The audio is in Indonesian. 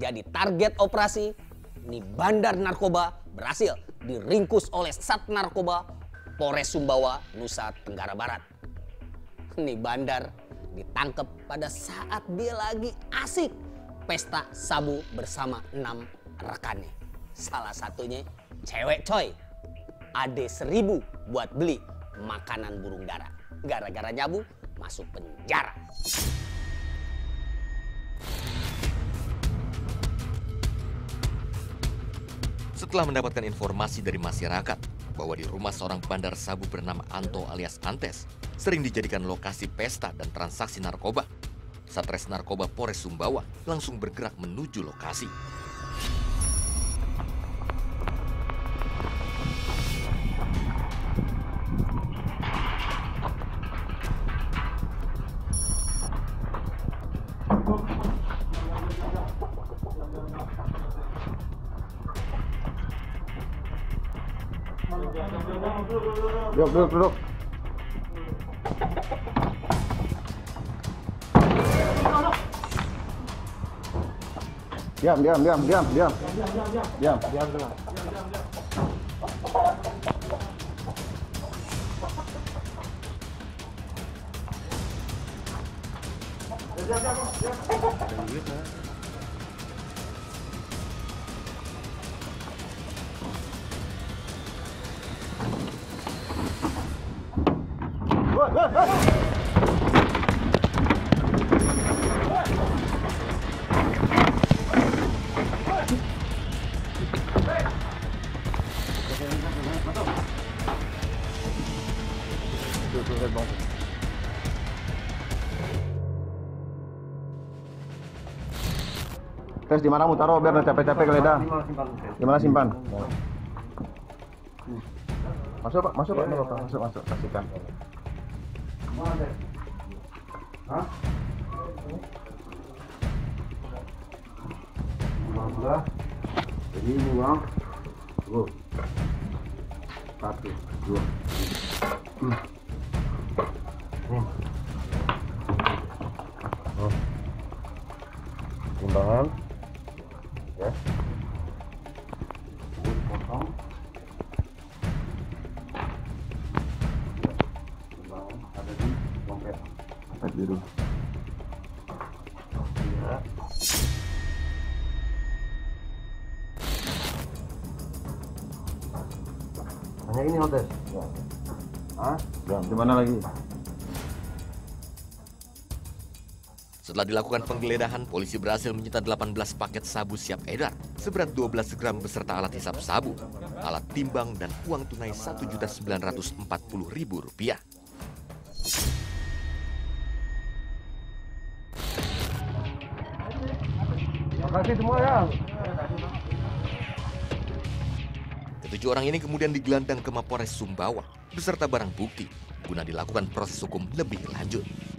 jadi target operasi, nih bandar narkoba berhasil diringkus oleh Sat Narkoba Polres Sumbawa, Nusa Tenggara Barat. Nih bandar ditangkap pada saat dia lagi asik pesta sabu bersama 6 rekannya. Salah satunya cewek coy. Ade 1.000 buat beli makanan burung dara. Gara-gara nyabu masuk penjara. Setelah mendapatkan informasi dari masyarakat bahwa di rumah seorang bandar sabu bernama Anto alias Antes sering dijadikan lokasi pesta dan transaksi narkoba, Satres Narkoba Polres Sumbawa langsung bergerak menuju lokasi. Duduk. Diam. Tes di mana mu taruh biar nggak capek-capek geledah. Di mana simpan? Masuk pak, masuk. Kasihkan. Hah? 15. Jadi ini uang. Tuh. 1, 2. Timbangan. Ya. Potong. Timbangan ada di dompet. Dompet biru. Ya. Hanya ini hotel. Ya. Ah, di mana lagi? Setelah dilakukan penggeledahan, polisi berhasil menyita 18 paket sabu siap edar seberat 12 gram beserta alat hisap sabu, alat timbang, dan uang tunai Rp1.940.000. Terima kasih semua ya. Ketujuh orang ini kemudian digelandang ke Mapolres Sumbawa beserta barang bukti guna dilakukan proses hukum lebih lanjut.